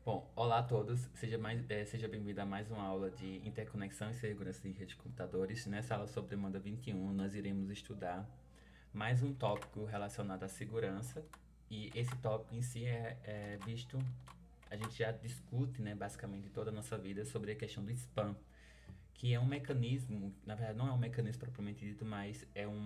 Bom, olá a todos, seja bem-vindo a mais uma aula de interconexão e segurança de rede de computadores. Nessa aula sobre demanda 21, nós iremos estudar mais um tópico relacionado à segurança e esse tópico em si é visto, a gente já discute, né, basicamente toda a nossa vida sobre a questão do spam, que é um mecanismo, na verdade não é um mecanismo propriamente dito, mas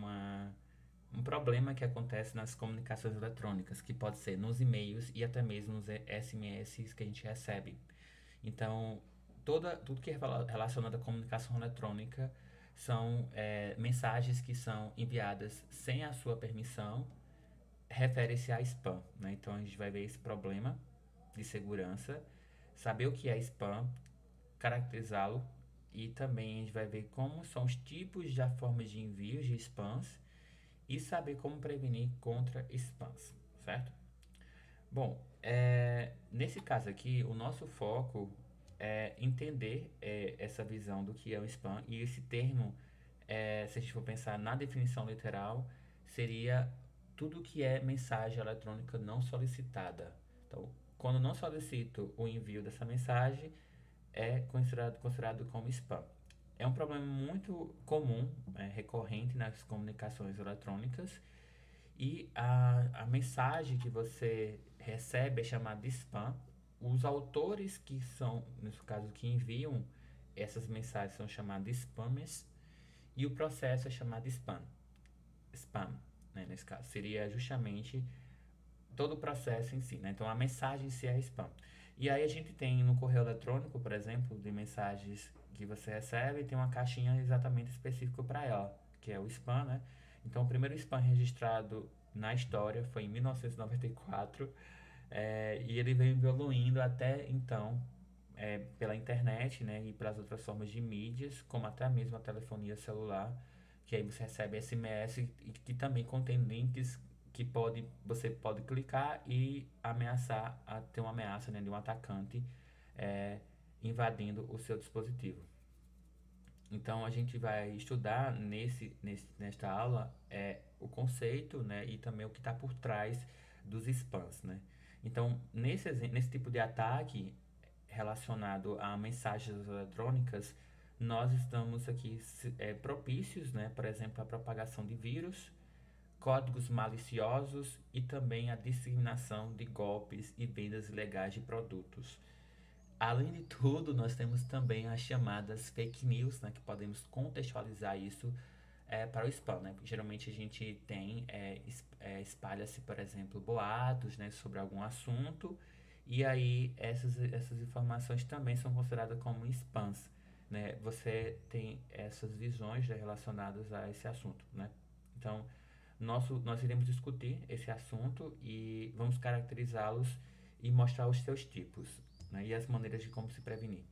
um problema que acontece nas comunicações eletrônicas, que pode ser nos e-mails e até mesmo nos SMS que a gente recebe. Então, tudo que é relacionado à comunicação eletrônica são mensagens que são enviadas sem a sua permissão, refere-se a spam, né? Então, a gente vai ver esse problema de segurança, saber o que é spam, caracterizá-lo e também a gente vai ver como são os tipos de formas de envios de spams e saber como prevenir contra spams, certo? Bom, nesse caso aqui, o nosso foco é entender essa visão do que é o spam e esse termo, se a gente for pensar na definição literal, seria tudo que é mensagem eletrônica não solicitada. Então, quando não solicito o envio dessa mensagem, é considerado como spam. É um problema muito comum, recorrente nas comunicações eletrônicas e a mensagem que você recebe é chamada de spam. Os autores que são, nesse caso, que enviam essas mensagens são chamados de spammers e o processo é chamado de spam, né, nesse caso. Seria justamente todo o processo em si, né? Então a mensagem em si é spam. E aí a gente tem no correio eletrônico, por exemplo, de mensagens que você recebe, tem uma caixinha exatamente específica para ela, que é o spam, né? Então o primeiro spam registrado na história foi em 1994, e ele veio evoluindo até então pela internet, né, e pelas outras formas de mídias, como até mesmo a telefonia celular, que aí você recebe SMS e que também contém links que você pode clicar e ameaçar, ter uma ameaça, né, de um atacante é, invadindo o seu dispositivo. Então a gente vai estudar nesta aula o conceito, né, e também o que está por trás dos spams, né? Então nesse tipo de ataque relacionado a mensagens eletrônicas, nós estamos aqui propícios, né, por exemplo, à propagação de vírus, códigos maliciosos e também a disseminação de golpes e vendas ilegais de produtos. Além de tudo, nós temos também as chamadas fake news, né, que podemos contextualizar isso para o spam, né? Porque geralmente a gente tem, espalha-se, por exemplo, boatos, né, sobre algum assunto, e aí essas informações também são consideradas como spams, né? Você tem essas visões, né, relacionadas a esse assunto, né? Então, nós iremos discutir esse assunto e vamos caracterizá-los e mostrar os seus tipos, né, e as maneiras de como se prevenir.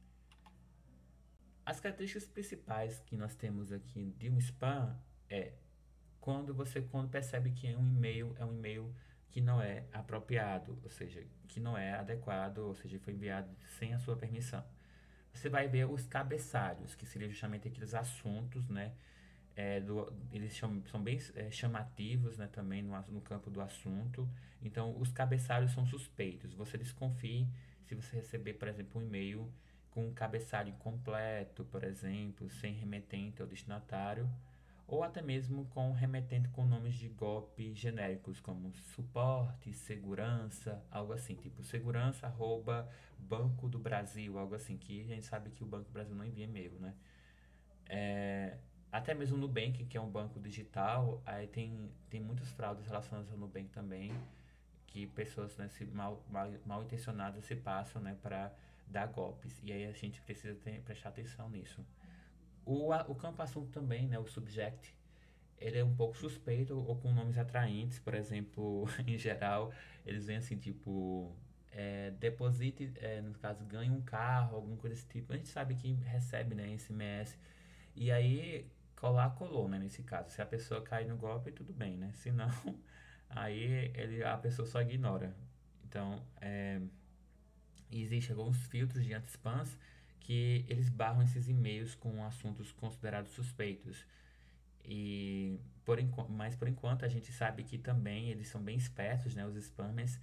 As características principais que nós temos aqui de um spam é quando percebe que é um e-mail que não é apropriado, ou seja, que não é adequado, ou seja, foi enviado sem a sua permissão. Você vai ver os cabeçalhos, que seriam justamente aqueles assuntos, né? Eles são bem chamativos, né, também no campo do assunto. Então, os cabeçalhos são suspeitos. Você desconfie se você receber, por exemplo, um e-mail com um cabeçalho incompleto, por exemplo, sem remetente ao destinatário, ou até mesmo com remetente com nomes de golpe genéricos, como suporte, segurança, algo assim, tipo segurança, arroba, Banco do Brasil, algo assim, que a gente sabe que o Banco do Brasil não envia e-mail, né? É, até mesmo o Nubank, que é um banco digital, aí tem muitas fraudes relacionadas ao Nubank também, que pessoas, né, mal intencionadas se passam, né, para dar golpes. E aí a gente precisa prestar atenção nisso. O campo assunto também, né, o subject, ele é um pouco suspeito ou com nomes atraentes, por exemplo, em geral, eles vêm assim, tipo, deposite, no caso, ganhe um carro, alguma coisa desse tipo. A gente sabe que recebe, né, SMS. E aí, colou, né, nesse caso. Se a pessoa cair no golpe, tudo bem, né? Se não, aí a pessoa só ignora. Então, existem alguns filtros de anti-spams que eles barram esses e-mails com assuntos considerados suspeitos. Mas por enquanto a gente sabe que também eles são bem espertos, né, os spammers,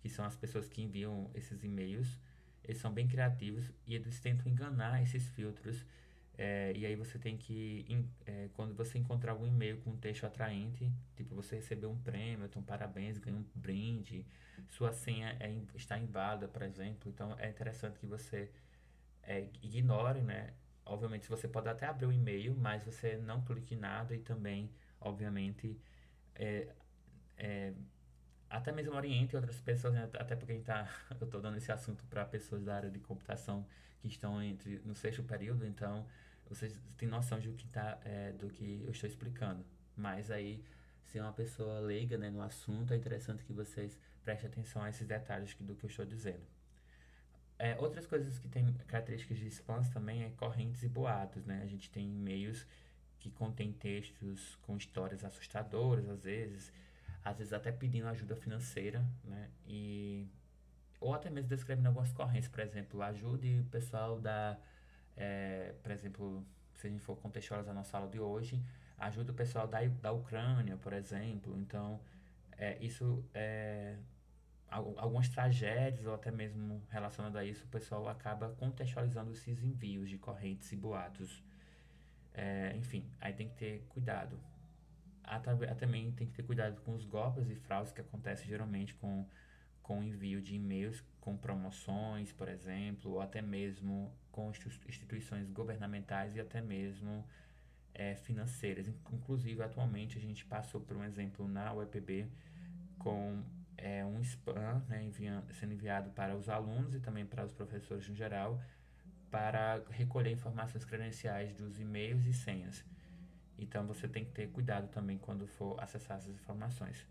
que são as pessoas que enviam esses e-mails. Eles são bem criativos e eles tentam enganar esses filtros. E aí você tem que, quando você encontrar algum e-mail com um texto atraente, tipo você recebeu um prêmio, então parabéns, ganhou um brinde, sua senha está inválida, por exemplo. Então é interessante que você ignore, né? Obviamente você pode até abrir o e-mail, mas você não clique em nada e também, obviamente, é, é, até mesmo oriente outras pessoas, né? Até porque eu estou dando esse assunto para pessoas da área de computação que estão no sexto período, então vocês têm noção do que eu estou explicando. Mas aí, se é uma pessoa leiga, né, no assunto, é interessante que vocês prestem atenção a esses detalhes do que eu estou dizendo. Outras coisas que têm características de spams também é correntes e boatos, né? A gente tem e-mails que contêm textos com histórias assustadoras, às vezes até pedindo ajuda financeira, né? Ou até mesmo descrevendo algumas correntes, por exemplo, ajude o pessoal por exemplo, se a gente for contextualizar nossa aula de hoje, ajuda o pessoal da Ucrânia, por exemplo. Então, isso algumas tragédias ou até mesmo relacionado a isso, o pessoal acaba contextualizando esses envios de correntes e boatos. Enfim, aí tem que ter cuidado. Também tem que ter cuidado com os golpes e fraudes que acontecem geralmente com o envio de e-mails com promoções, por exemplo, ou até mesmo com instituições governamentais e até mesmo financeiras. Inclusive, atualmente a gente passou por um exemplo na UEPB com um spam, né, sendo enviado para os alunos e também para os professores no geral, para recolher informações credenciais dos e-mails e senhas. Então você tem que ter cuidado também quando for acessar essas informações.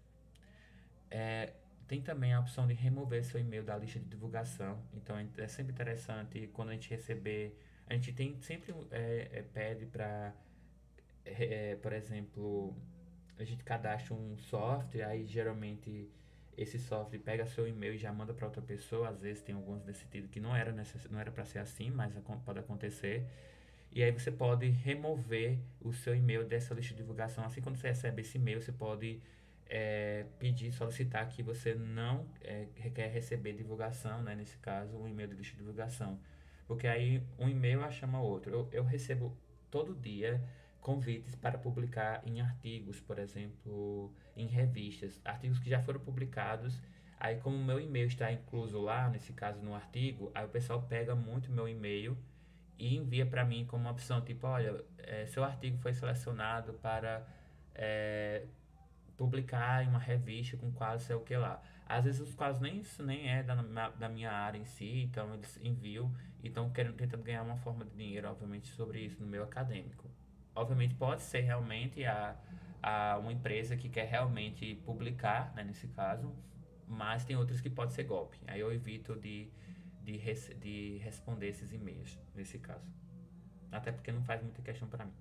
Tem também a opção de remover seu e-mail da lista de divulgação. Então é sempre interessante quando a gente receber. A gente tem sempre pede para, por exemplo, a gente cadastra um software, aí geralmente esse software pega seu e-mail e já manda para outra pessoa. Às vezes tem alguns desse tipo que não era para ser assim, mas pode acontecer. E aí você pode remover o seu e-mail dessa lista de divulgação. Assim, quando você recebe esse e-mail, você pode pedir, solicitar que você não quer receber divulgação, né? Nesse caso, um e-mail de lista de divulgação. Porque aí um e-mail chama outro. Eu recebo todo dia convites para publicar em artigos, por exemplo, em revistas, artigos que já foram publicados. Aí, como o meu e-mail está incluso lá, nesse caso no artigo, aí o pessoal pega muito meu e-mail e envia para mim como uma opção, tipo, olha, seu artigo foi selecionado para é, publicar em uma revista com quadros, sei o que lá. Às vezes os quadros nem é da minha área em si, então eles enviam e estão tentando ganhar uma forma de dinheiro, obviamente, sobre isso no meio acadêmico. Obviamente pode ser realmente a uma empresa que quer realmente publicar, né, nesse caso, mas tem outras que pode ser golpe. Aí eu evito de responder esses e-mails, nesse caso. Até porque não faz muita questão para mim.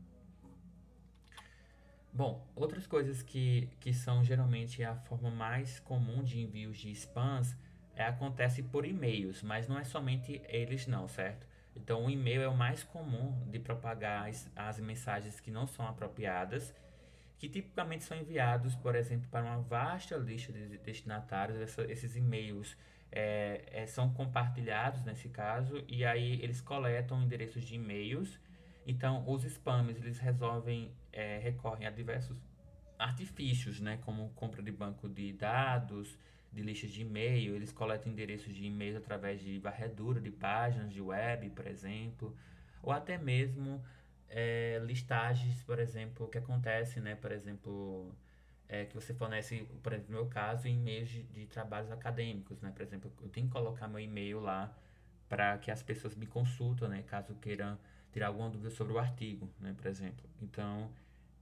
Bom, outras coisas que são geralmente a forma mais comum de envios de spams acontece por e-mails, mas não é somente eles não, certo? Então o e-mail é o mais comum de propagar as mensagens que não são apropriadas, que tipicamente são enviados, por exemplo, para uma vasta lista de destinatários. Esses e-mails são compartilhados nesse caso, e aí eles coletam endereços de e-mails. Então, os spammers eles recorrem a diversos artifícios, né, como compra de banco de dados, de listas de e-mail. Eles coletam endereços de e-mails através de varredura de páginas de web, por exemplo, ou até mesmo listagens, por exemplo, que acontece, né, por exemplo, que você fornece, por exemplo, no meu caso, e-mails de trabalhos acadêmicos, né, por exemplo, eu tenho que colocar meu e-mail lá para que as pessoas me consultem, né, caso queiram tirar alguma dúvida sobre o artigo, né, por exemplo. Então,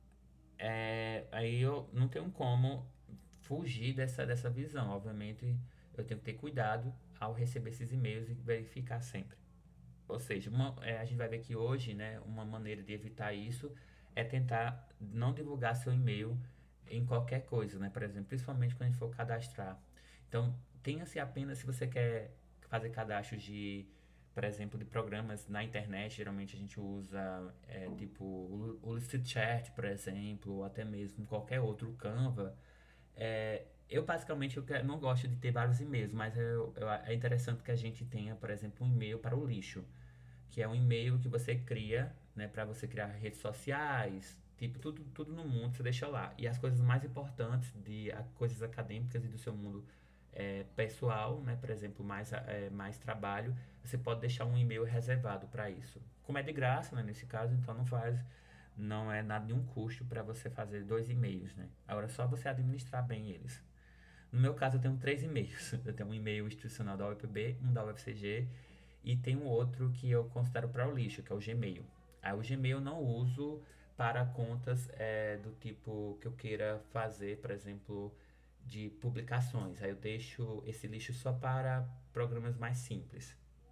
aí eu não tenho como fugir dessa visão. Obviamente, eu tenho que ter cuidado ao receber esses e-mails e verificar sempre. Ou seja, a gente vai ver que hoje, né, uma maneira de evitar isso é tentar não divulgar seu e-mail em qualquer coisa, né? Por exemplo, principalmente quando a gente for cadastrar. Então, tenha-se apenas se você quer fazer cadastros por exemplo, de programas na internet. Geralmente a gente usa tipo o Chat, por exemplo, ou até mesmo qualquer outro, Canva. Eu basicamente não gosto de ter vários e-mails, mas é interessante que a gente tenha, por exemplo, um e-mail para o lixo, que é um e-mail que você cria, né, para você criar redes sociais, tipo, tudo no mundo você deixa lá. E as coisas mais importantes coisas acadêmicas e do seu mundo pessoal, né, por exemplo, mais trabalho, você pode deixar um e-mail reservado para isso. Como é de graça, né, nesse caso, então não é nada, nenhum custo para você fazer dois e-mails, né? Agora é só você administrar bem eles. No meu caso, eu tenho três e-mails. Eu tenho um e-mail institucional da UEPB, um da UFCG e tem um outro que eu considero para o lixo, que é o Gmail. Aí o Gmail eu não uso para contas do tipo que eu queira fazer, por exemplo, de publicações. Aí eu deixo esse lixo só para programas mais simples.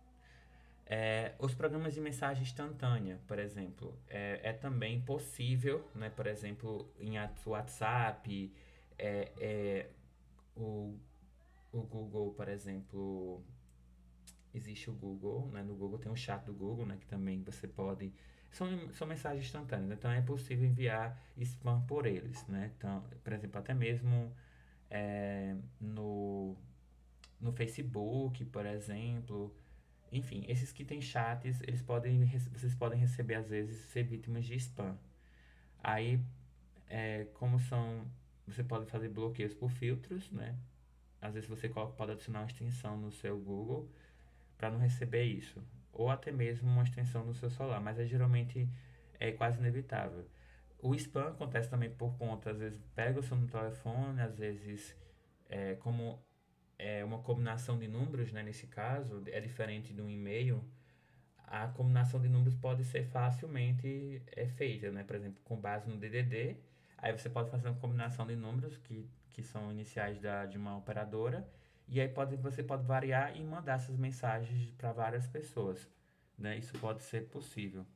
Os programas de mensagem instantânea, por exemplo, é também possível, né? Por exemplo, em WhatsApp, é, é, o, o Google, por exemplo, existe o Google, né? No Google tem o chat do Google, né? Que também você pode. São mensagens instantâneas, então é possível enviar spam por eles, né? Então, por exemplo, até mesmo é, no, no Facebook, por exemplo. Enfim, esses que têm chats, vocês podem receber às vezes ser vítimas de spam. Aí, como você pode fazer bloqueios por filtros, né? Às vezes pode adicionar uma extensão no seu Google para não receber isso, ou até mesmo uma extensão no seu celular, mas geralmente é quase inevitável. O spam acontece também por conta, às vezes pega o seu telefone, às vezes como é uma combinação de números, né, nesse caso, é diferente de um e-mail, a combinação de números pode ser facilmente feita, né? Por exemplo, com base no DDD, aí você pode fazer uma combinação de números que são iniciais de uma operadora, e aí você pode variar e mandar essas mensagens para várias pessoas, né? Isso pode ser possível.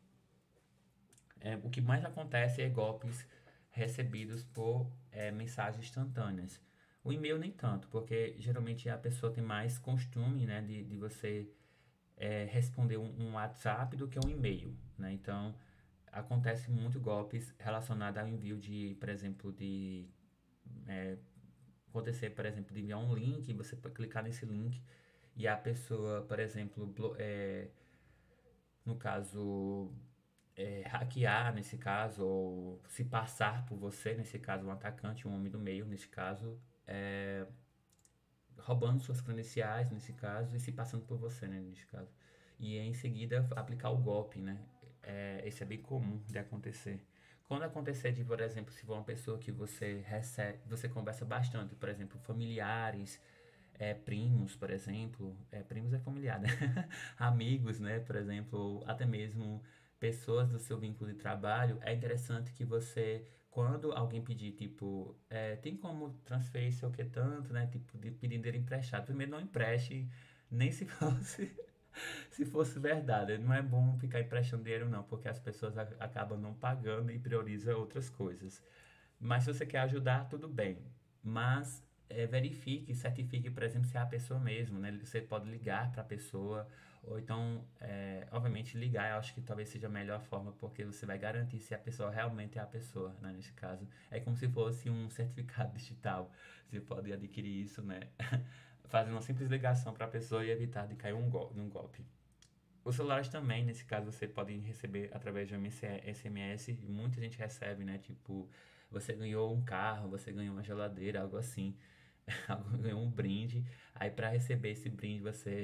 O que mais acontece é golpes recebidos por mensagens instantâneas. O e-mail nem tanto, porque geralmente a pessoa tem mais costume, né, de você responder um WhatsApp do que um e-mail, né? Então, acontece muito golpes relacionados ao envio de, por exemplo, acontecer, por exemplo, de enviar um link, você pode clicar nesse link e a pessoa, por exemplo, no caso, hackear nesse caso, ou se passar por você, nesse caso, um atacante, um homem do meio, nesse caso, roubando suas credenciais, nesse caso, e se passando por você, né, nesse caso. E em seguida aplicar o golpe, né? Esse é bem comum de acontecer. Quando acontecer de, por exemplo, se for uma pessoa que você recebe, você conversa bastante, por exemplo, familiares, primos, por exemplo, primos é familiar, né? Amigos, né, por exemplo, ou até mesmo pessoas do seu vínculo de trabalho, é interessante que você, quando alguém pedir, tipo, tem como transferir sei o que tanto, né, tipo, de pedir dinheiro emprestado, primeiro não empreste, nem se fosse, se fosse verdade, não é bom ficar emprestando dinheiro não, porque as pessoas acabam não pagando e priorizam outras coisas. Mas se você quer ajudar, tudo bem. Mas verifique, certifique, por exemplo, se é a pessoa mesmo, né? Você pode ligar para a pessoa, ou então, obviamente, ligar, eu acho que talvez seja a melhor forma, porque você vai garantir se a pessoa realmente é a pessoa, né? Neste caso, é como se fosse um certificado digital. Você pode adquirir isso, né? Fazendo uma simples ligação para a pessoa e evitar de cair num golpe. Os celulares também, nesse caso, você pode receber através de um SMS, e muita gente recebe, né? Tipo, você ganhou um carro, você ganhou uma geladeira, algo assim, ganhou um brinde. Aí para receber esse brinde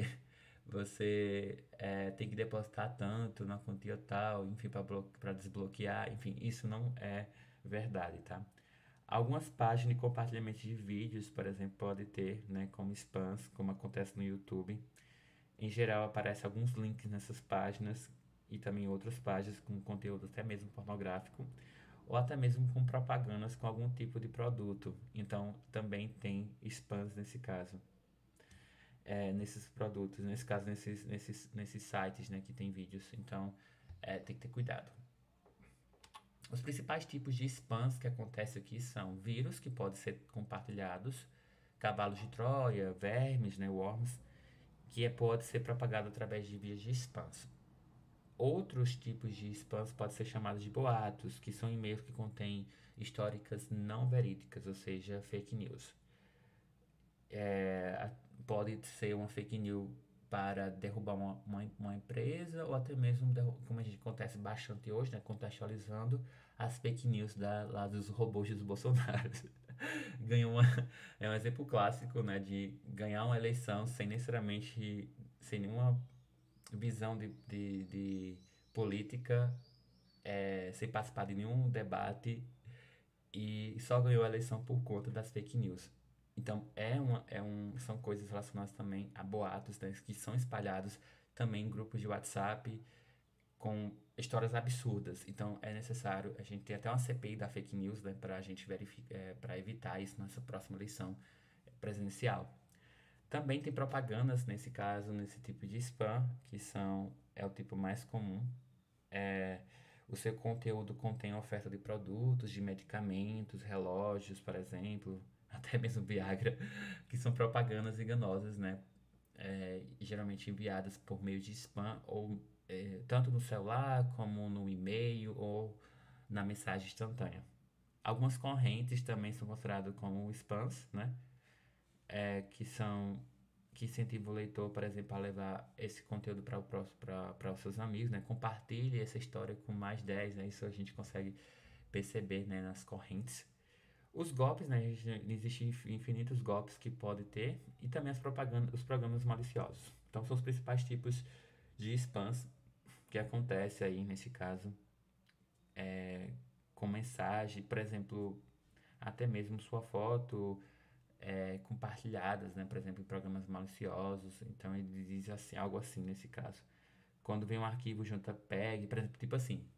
você tem que depositar tanto na quantia tal, enfim, para desbloquear, enfim, isso não é verdade, tá? Algumas páginas de compartilhamento de vídeos, por exemplo, pode ter, né, como spams, como acontece no YouTube. Em geral, aparecem alguns links nessas páginas e também outras páginas com conteúdo até mesmo pornográfico ou até mesmo com propagandas com algum tipo de produto. Então, também tem spams nesse caso, nesses produtos, nesse caso, nesses sites, né, que tem vídeos. Então, tem que ter cuidado. Os principais tipos de spams que acontecem aqui são vírus que podem ser compartilhados, cavalos de Troia, vermes, né, worms, que pode ser propagado através de vias de spams. Outros tipos de spams podem ser chamados de boatos, que são e-mails que contêm históricas não verídicas, ou seja, fake news. é, pode ser uma fake news para derrubar uma empresa ou até mesmo, como a gente acontece bastante hoje, né, contextualizando as fake news lá dos robôs dos Bolsonaro. Ganhou uma, é um exemplo clássico, né, de ganhar uma eleição sem necessariamente, sem nenhuma visão de política, sem participar de nenhum debate e só ganhou a eleição por conta das fake news. Então, são coisas relacionadas também a boatos, né, que são espalhados também em grupos de WhatsApp com histórias absurdas. Então, é necessário a gente ter até uma CPI da fake news, né, para a gente para evitar isso nessa próxima eleição presidencial. Também tem propagandas nesse caso, nesse tipo de spam, é o tipo mais comum. É, o seu conteúdo contém oferta de produtos, de medicamentos, relógios, por exemplo, até mesmo Viagra, que são propagandas enganosas, né? Geralmente enviadas por meio de spam, ou tanto no celular, como no e-mail, ou na mensagem instantânea. Algumas correntes também são consideradas como spams, né? Que são que incentivam o leitor, por exemplo, a levar esse conteúdo para os seus amigos, né? Compartilhe essa história com mais 10, né? Isso a gente consegue perceber, né, nas correntes. Os golpes, né? Existem infinitos golpes que pode ter e também os programas maliciosos. Então, são os principais tipos de spams que acontece aí nesse caso, com mensagem, por exemplo, até mesmo sua foto compartilhadas, né? Por exemplo, em programas maliciosos. Então ele diz assim, algo assim nesse caso. Quando vem um arquivo JPEG, por exemplo, tipo assim,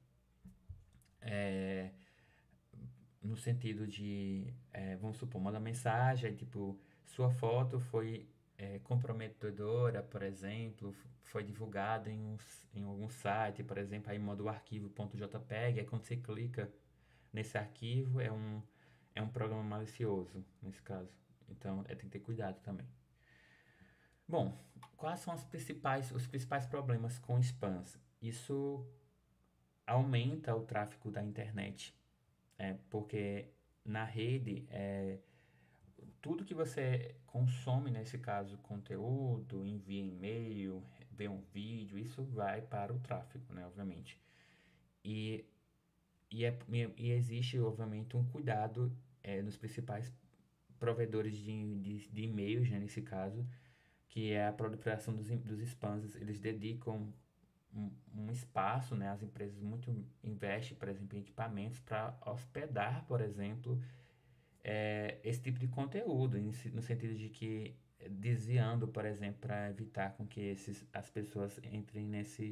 no sentido de, vamos supor, manda mensagem, tipo, sua foto foi comprometedora, por exemplo, foi divulgada em algum site, por exemplo, aí manda o arquivo .jpeg, aí quando você clica nesse arquivo é um programa malicioso, nesse caso. Então, tem que ter cuidado também. Bom, quais são os principais problemas com spams? Isso aumenta o tráfego da internet, porque na rede, tudo que você consome, nesse caso, conteúdo, envia e-mail, vê um vídeo, isso vai para o tráfego, né, obviamente. E, e existe, obviamente, um cuidado nos principais provedores de e-mails, né, nesse caso, que é a proliferação dos spams. Eles dedicam um espaço, né? As empresas muito investem, por exemplo, em equipamentos para hospedar, por exemplo, esse tipo de conteúdo, no sentido de que desviando, por exemplo, para evitar com que as pessoas entrem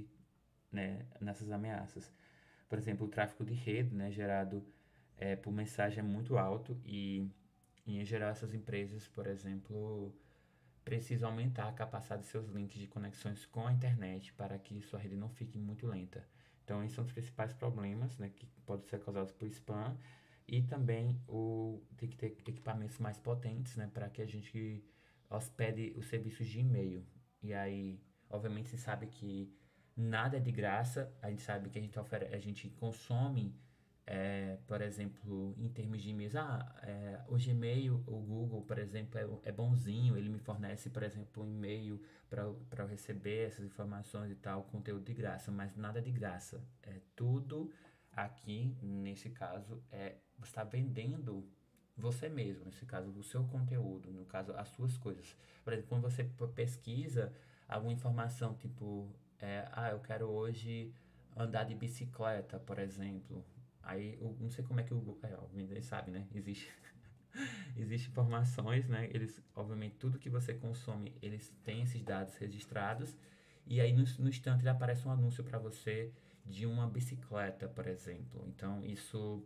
nessas ameaças. Por exemplo, o tráfego de rede, né, gerado por mensagem é muito alto e, em geral, essas empresas, por exemplo, precisa aumentar a capacidade de seus links de conexões com a internet para que sua rede não fique muito lenta. Então, esses são os principais problemas, né, que podem ser causados por spam e também tem que ter equipamentos mais potentes, né, para que a gente hospede os serviços de e-mail. E aí, obviamente, se sabe que nada é de graça, a gente sabe que a gente consome por exemplo, em termos de e-mails, o Gmail, o Google, por exemplo, é bonzinho, ele me fornece, por exemplo, um e-mail para eu receber essas informações e tal, conteúdo de graça, mas nada de graça. É tudo aqui, nesse caso, você está vendendo você mesmo, nesse caso, o seu conteúdo, no caso, as suas coisas. Por exemplo, quando você pesquisa alguma informação, tipo, eu quero hoje andar de bicicleta, por exemplo. Aí, eu não sei como é que o Google, obviamente, sabe, né? Existe informações, né? Eles, obviamente, tudo que você consome, eles têm esses dados registrados. E aí, no instante, ele aparece um anúncio para você de uma bicicleta, por exemplo. Então, isso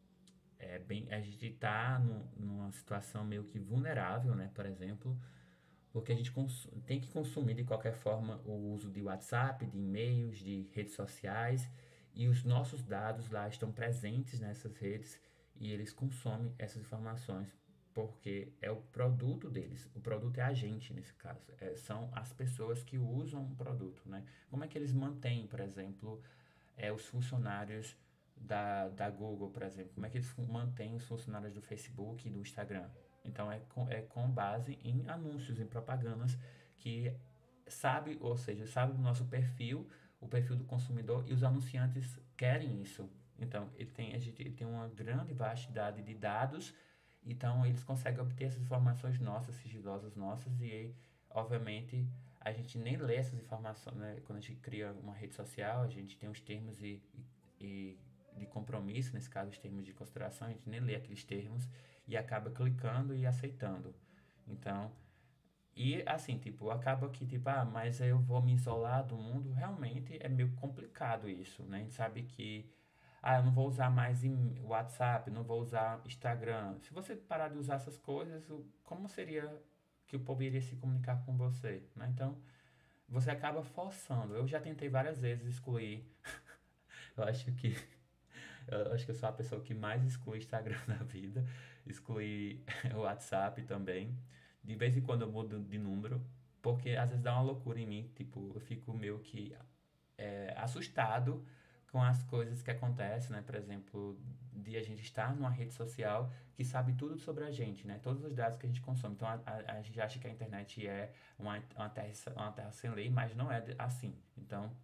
a gente está numa situação meio que vulnerável, né? Por exemplo, porque a gente tem que consumir de qualquer forma o uso de WhatsApp, de e-mails, de redes sociais, e os nossos dados lá estão presentes nessas redes e eles consomem essas informações porque é o produto deles. O produto é a gente nesse caso. São as pessoas que usam o produto, né? Como é que eles mantêm, por exemplo, os funcionários da Google, por exemplo? Como é que eles mantêm os funcionários do Facebook e do Instagram? Então é com base em anúncios, em propagandas que sabe, ou seja, sabe o nosso perfil, o perfil do consumidor e os anunciantes querem isso. Então ele tem uma grande vastidade de dados, então eles conseguem obter essas informações nossas, sigilosas nossas e obviamente a gente nem lê essas informações, né? Quando a gente cria uma rede social, a gente tem os termos e de compromisso, nesse caso os termos de consideração, a gente nem lê aqueles termos e acaba clicando e aceitando. Então, e assim, tipo, acaba que, tipo, mas eu vou me isolar do mundo. Realmente é meio complicado isso, né? A gente sabe que, eu não vou usar mais WhatsApp, não vou usar Instagram. Se você parar de usar essas coisas, como seria que o povo iria se comunicar com você, né? Então, você acaba forçando. Eu já tentei várias vezes excluir. Eu acho que eu acho que eu sou a pessoa que mais exclui Instagram na vida. Exclui o WhatsApp também. De vez em quando eu mudo de número, porque às vezes dá uma loucura em mim. Tipo, eu fico meio que assustado com as coisas que acontecem, né? Por exemplo, de a gente estar numa rede social que sabe tudo sobre a gente, né? Todos os dados que a gente consome. Então a gente acha que a internet é uma terra sem lei, mas não é assim. Então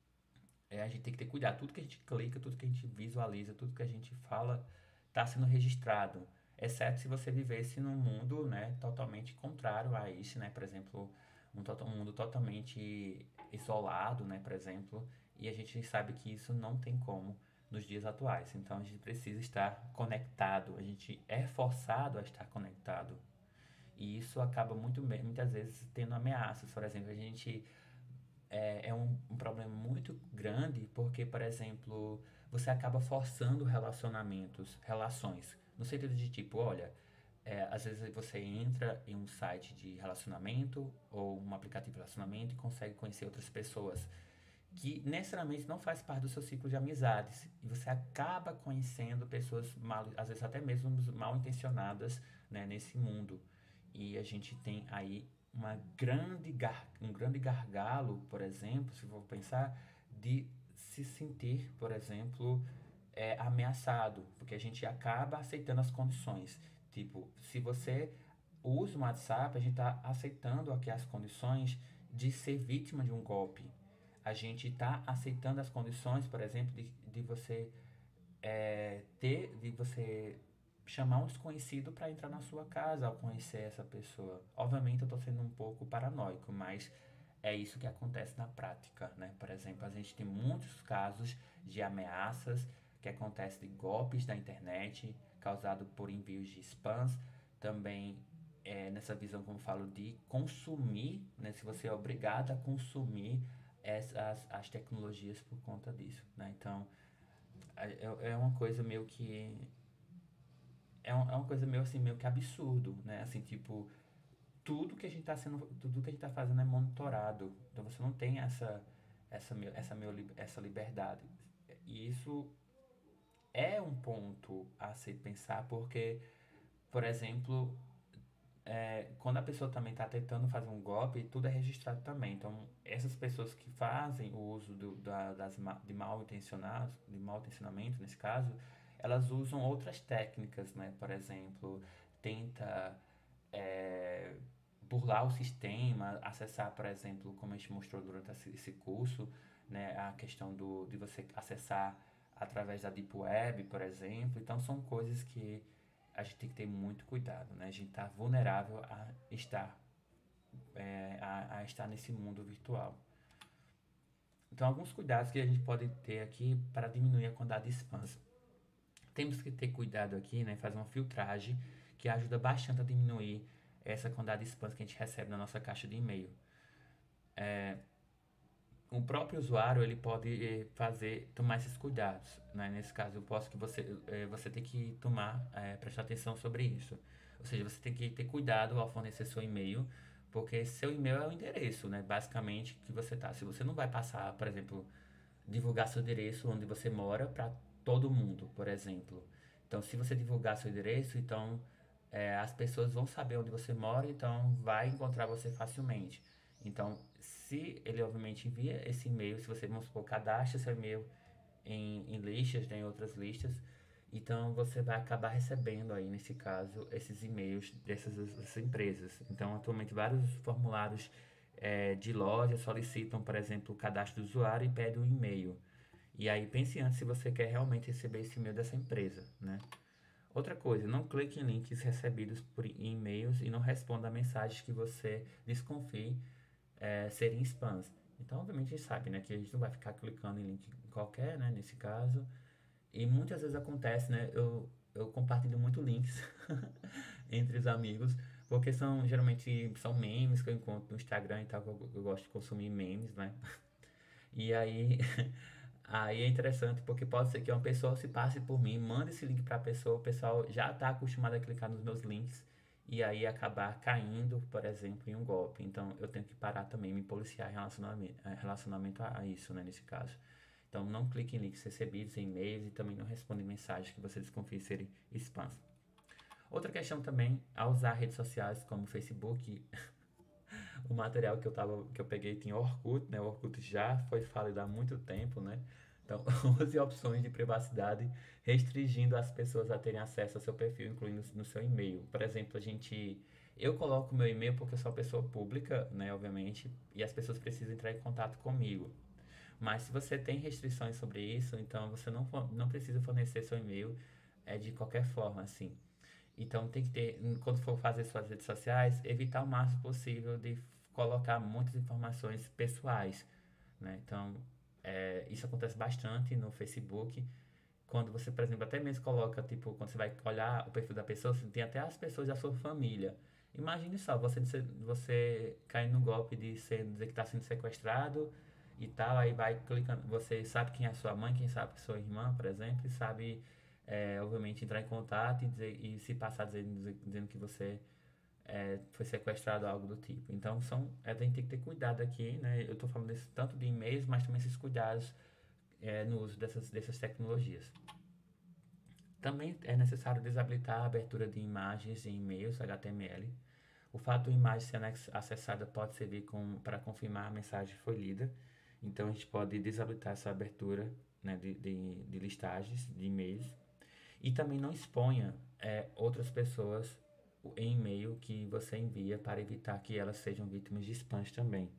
a gente tem que ter cuidado. Tudo que a gente clica, tudo que a gente visualiza, tudo que a gente fala está sendo registrado. Exceto se você vivesse num mundo, né, totalmente contrário a isso, né? Por exemplo, um mundo totalmente isolado, né? Por exemplo, e a gente sabe que isso não tem como nos dias atuais. Então a gente precisa estar conectado. A gente é forçado a estar conectado. E isso acaba muitas vezes tendo ameaças. Por exemplo, a gente um problema muito grande porque, por exemplo, você acaba forçando relações, no sentido de tipo, olha, às vezes você entra em um site de relacionamento ou um aplicativo de relacionamento e consegue conhecer outras pessoas que necessariamente não faz parte do seu ciclo de amizades e você acaba conhecendo pessoas mal, às vezes até mesmo mal intencionadas, né, nesse mundo. E a gente tem aí um grande gargalo, por exemplo, se for pensar, de se sentir, por exemplo, ameaçado, porque a gente acaba aceitando as condições. Tipo, se você usa o WhatsApp, a gente está aceitando aqui as condições de ser vítima de um golpe. A gente está aceitando as condições, por exemplo, de você de você chamar um desconhecido para entrar na sua casa ao conhecer essa pessoa. Obviamente eu estou sendo um pouco paranoico, mas é isso que acontece na prática, né? Por exemplo, a gente tem muitos casos de ameaças que acontecem de golpes da internet causado por envios de spams, também nessa visão, como eu falo, de consumir, né? Se você é obrigado a consumir as tecnologias por conta disso, né? Então, é uma coisa meio que é uma coisa meio assim, meio que absurdo, né? Assim, tipo, tudo que a gente tá fazendo é monitorado. Então você não tem essa liberdade. E isso é um ponto a se pensar, porque, por exemplo, quando a pessoa também está tentando fazer um golpe, tudo é registrado também. Então, essas pessoas que fazem o uso de mal intencionamento, nesse caso, elas usam outras técnicas, né? Por exemplo, tenta é, burlar o sistema, acessar, por exemplo, como a gente mostrou durante esse curso, né? A questão de você acessar através da Deep Web, por exemplo. Então, são coisas que a gente tem que ter muito cuidado, né? A gente está vulnerável a estar nesse mundo virtual. Então, alguns cuidados que a gente pode ter aqui para diminuir a quantidade de spams. Temos que ter cuidado aqui, né? Fazer uma filtragem que ajuda bastante a diminuir essa quantidade de spams que a gente recebe na nossa caixa de e-mail. O próprio usuário ele pode tomar esses cuidados, né? Nesse caso, eu posso que você tem que prestar atenção sobre isso. Ou seja, você tem que ter cuidado ao fornecer seu e-mail, porque seu e-mail é o endereço, né? Basicamente que você tá. Se você não vai passar, por exemplo, divulgar seu endereço onde você mora para todo mundo, por exemplo. Então, se você divulgar seu endereço, então as pessoas vão saber onde você mora, então vai encontrar você facilmente. Então, se ele obviamente envia esse e-mail, se você, vamos supor, cadastra seu e-mail em listas, né, em outras listas, Então você vai acabar recebendo aí, nesse caso, esses e-mails dessas empresas. Então, atualmente, vários formulários de loja solicitam, por exemplo, o cadastro do usuário e pedem um e-mail. E aí pense antes se você quer realmente receber esse e-mail dessa empresa, né? Outra coisa, não clique em links recebidos por e-mails e não responda a mensagens que você desconfie serem spams. Então, obviamente, a gente sabe, né, que a gente não vai ficar clicando em link qualquer, né, nesse caso. E muitas vezes acontece, né, eu compartilho muito links entre os amigos, porque geralmente são memes que eu encontro no Instagram e tal, que eu gosto de consumir memes, né? E aí, aí é interessante porque pode ser que uma pessoa se passe por mim, mande esse link para a pessoa, o pessoal já está acostumado a clicar nos meus links e aí acabar caindo, por exemplo, em um golpe. Então eu tenho que parar também, me policiar relacionamento a isso, né, nesse caso. Então não clique em links recebidos em e-mails e também não responda mensagens que você desconfie serem spams. Outra questão também, ao usar redes sociais como o Facebook, o material que eu peguei tinha Orkut, né? O Orkut já foi falido há muito tempo, né? Então, use opções de privacidade, restringindo as pessoas a terem acesso ao seu perfil, incluindo no seu e-mail. Por exemplo, eu coloco meu e-mail porque eu sou uma pessoa pública, né? Obviamente, e as pessoas precisam entrar em contato comigo. Mas se você tem restrições sobre isso, então você não precisa fornecer seu e-mail de qualquer forma, assim. Então tem que ter, quando for fazer suas redes sociais, evitar o máximo possível de colocar muitas informações pessoais, né? Então, isso acontece bastante no Facebook, quando você, por exemplo, até mesmo coloca, tipo, quando você vai olhar o perfil da pessoa, você tem até as pessoas da sua família. Imagine só, você cair no golpe de dizer que está sendo sequestrado e tal, aí vai clicando, você sabe quem é a sua mãe, quem sabe a sua irmã, por exemplo, e sabe, obviamente, entrar em contato e se passar dizendo que você foi sequestrado ou algo do tipo. Então, a gente tem que ter cuidado aqui, né? Eu estou falando tanto de e-mails, mas também esses cuidados no uso dessas tecnologias. Também é necessário desabilitar a abertura de imagens em e-mails HTML. O fato de uma imagem ser acessada pode servir para confirmar a mensagem foi lida. Então a gente pode desabilitar essa abertura, né, de listagens de e-mails. E também não exponha outras pessoas em e-mail que você envia para evitar que elas sejam vítimas de spams também.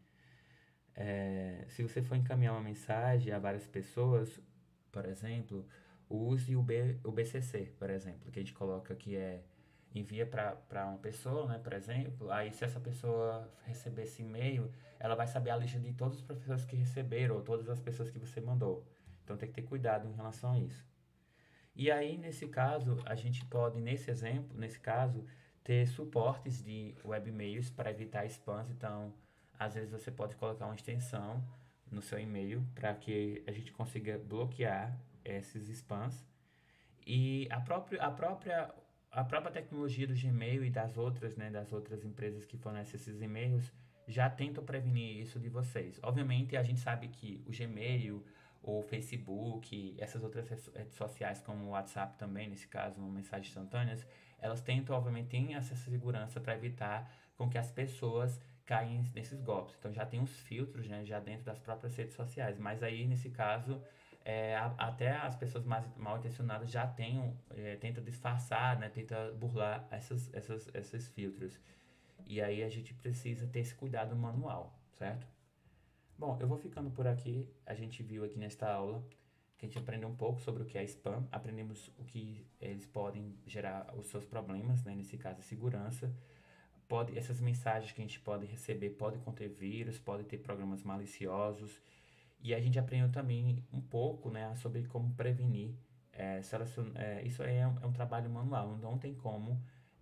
Se você for encaminhar uma mensagem a várias pessoas, por exemplo, use o BCC, por exemplo, que a gente coloca que envia para uma pessoa, né, por exemplo, aí se essa pessoa receber esse e-mail, ela vai saber a lista de todos os professores que receberam, ou todas as pessoas que você mandou. Então tem que ter cuidado em relação a isso. E aí, nesse caso, a gente pode, nesse caso, ter suportes de webmails para evitar spams. Então, às vezes você pode colocar uma extensão no seu e-mail para que a gente consiga bloquear esses spams. E a própria tecnologia do Gmail e das outras empresas que fornecem esses e-mails já tentam prevenir isso de vocês. Obviamente, a gente sabe que o Gmail, o Facebook, essas outras redes sociais como o WhatsApp também, nesse caso, mensagens instantâneas, elas tentam, obviamente, ter essa segurança para evitar com que as pessoas caem nesses golpes. Então já tem uns filtros, né, já dentro das próprias redes sociais. Mas aí, nesse caso, até as pessoas mais mal intencionadas já tenta disfarçar, né, tenta burlar esses filtros. E aí a gente precisa ter esse cuidado manual, certo? Bom, eu vou ficando por aqui. A gente viu aqui nesta aula que a gente aprendeu um pouco sobre o que é spam, aprendemos o que eles podem gerar os seus problemas, né, nesse caso, segurança. Essas mensagens que a gente pode receber podem conter vírus, podem ter programas maliciosos. E a gente aprendeu também um pouco, né, sobre como prevenir. Isso aí é um trabalho manual, não tem como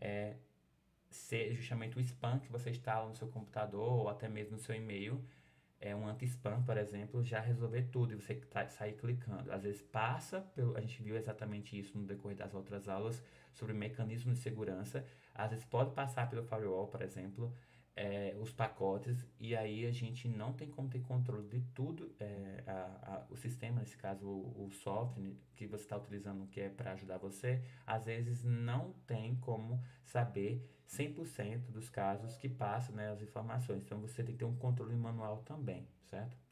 ser justamente o spam que você instala no seu computador ou até mesmo no seu e-mail, um anti-spam, por exemplo, já resolver tudo e você sair clicando. Às vezes a gente viu exatamente isso no decorrer das outras aulas sobre mecanismos de segurança. Às vezes pode passar pelo firewall, por exemplo, os pacotes, e aí a gente não tem como ter controle de tudo. O sistema, nesse caso o software que você está utilizando, que é para ajudar você, às vezes não tem como saber 100% dos casos que passam, né, as informações. Então você tem que ter um controle manual também, certo?